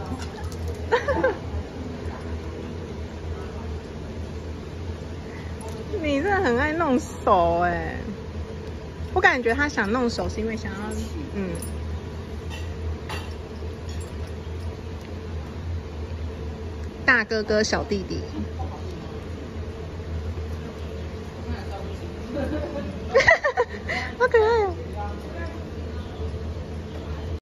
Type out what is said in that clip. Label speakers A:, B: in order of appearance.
A: 你真的很爱弄手哎！我感觉他想弄手是因为想要大哥哥小弟弟。好可爱哦！